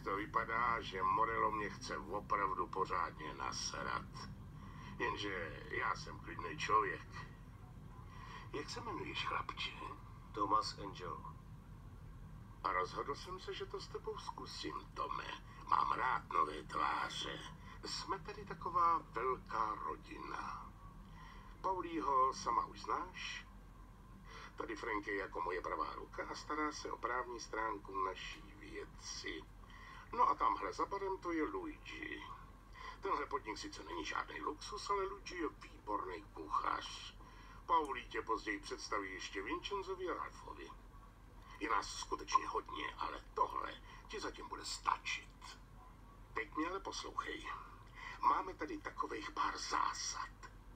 to vypadá, že Morello mě chce opravdu pořádně nasrat. Jenže já jsem klidný člověk. Jak se jmenuješ, chlapče? Thomas Angel. A rozhodl jsem se, že to s tebou zkusím, Tome. Mám rád nové tváře. Jsme tedy taková velká rodina. Paulího sama už znáš? Tady Frank je jako moje pravá ruka a stará se o právní stránku naší věci. No a tamhle za barem to je Luigi. Tenhle podnik sice není žádný luxus, ale Luigi je výborný kuchař. Paulí tě později představí ještě Vincenzovi a Ralfovi. Je nás skutečně hodně, ale tohle ti zatím bude stačit. Teď mě ale poslouchej. Máme tady takových pár zásad.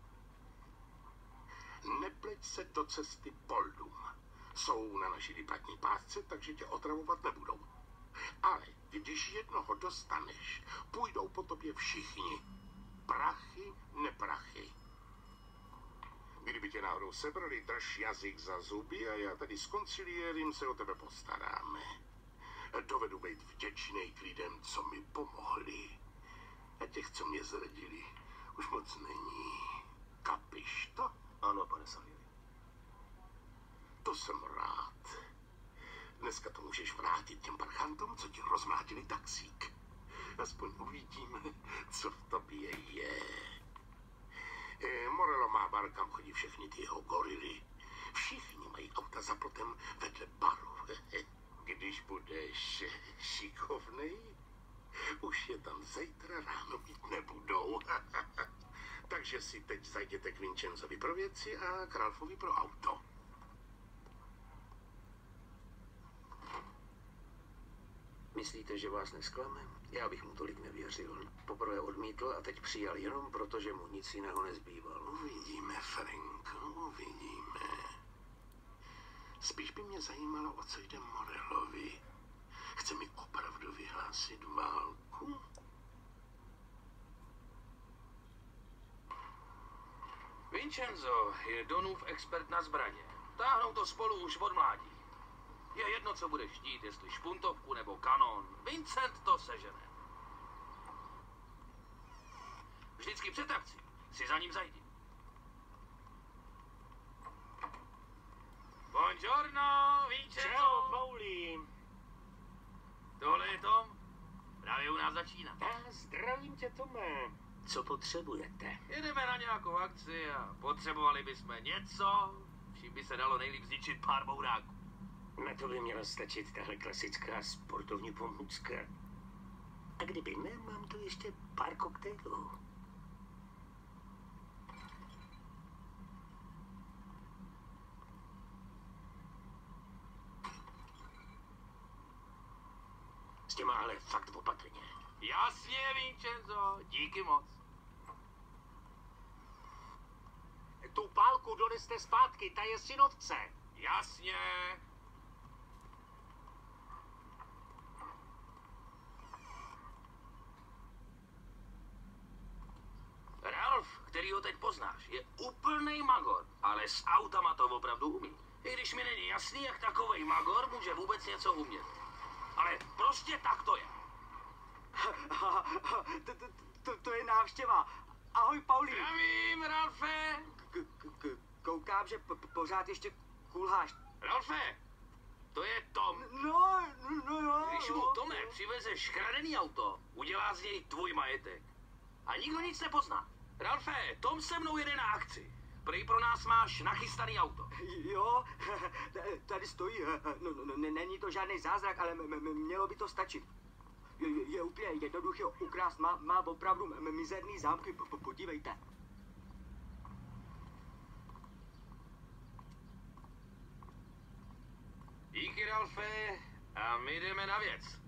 Nepleť se do cesty Poldům. Jsou na naší výplatní pásce, takže tě otravovat nebudou. Ale když jednoho dostaneš, půjdou po tobě všichni. Prachy, neprachy. Kdyby tě náhodou sebrali, drž jazyk za zuby a já tady s konciliérem se o tebe postaráme. Dovedu být vděčný k lidem, co mi pomohli. A těch, co mě zradili, už moc není. Kapiš to? Ano, pane Salieri. To jsem rád. Dneska to můžeš vrátit těm parchantům, co ti rozmlátili taxík. Aspoň uvidíme, co v tobě je. Morello má bar, kam chodí všechny ty jeho gorily. Všichni mají auta za plotem vedle baru. Když budeš šikovnej, už je tam zítra ráno mít nebudou. Takže si teď zajděte k Vincenzovi pro věci a k Ralfovi pro auto. Myslíte, že vás nesklame? Já bych mu tolik nevěřil. Poprvé odmítl a teď přijal jenom proto, že mu nic jiného nezbývalo. Uvidíme, Frank, uvidíme. Spíš by mě zajímalo, o co jde Morellovi. Chce mi opravdu vyhlásit válku? Vincenzo je Donův expert na zbraně. Táhnou to spolu už od mládí. Je jedno, co budeš chtít, jestli špuntovku nebo kanon. Vincent to sežene. Vždycky před akcí si za ním zajdi. Buongiorno, Vincenzo. Čau, Paulí. Tohle je Tom. Právě u nás začíná. Zdravím tě, Tome. Co potřebujete? Jedeme na nějakou akci a potřebovali bychom něco, čím by se dalo nejlíp zničit pár bouráků. Na to by měla stačit tahle klasická sportovní pomůcka. A kdyby ne, mám tu ještě pár koktejlů. S těma ale fakt opatrně. Jasně, Vincenzo, díky moc. Tu pálku doneste zpátky, ta je synovce. Jasně. Ralf, který ho teď poznáš, je úplnej magor, ale s autama to opravdu umí. I když mi není jasný, jak takovej magor může vůbec něco umět. Ale prostě tak to je. To je návštěva. Ahoj, Paulí. Zdravím, Ralfe. Koukám, že pořád ještě kulháš. Ralfe, to je Tom. No jo. Když mu Tome přivezeš kradený auto, udělá z něj tvůj majetek. A nikdo nic nepozná. Ralfe, Tom se mnou jede na akci. Prej pro nás máš nachystaný auto. Jo, tady stojí. No, není to žádný zázrak, ale mělo by to stačit. Je úplně jednoduché ukrást. Má opravdu mizerný zámky. Podívejte. Díky, Ralfe. A my jdeme na věc.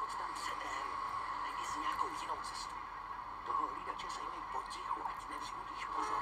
moc tam předem. Najdi si nějakou jinou cestu. Toho hlídače sejmej potichu, ať nevzbudíš pozornost.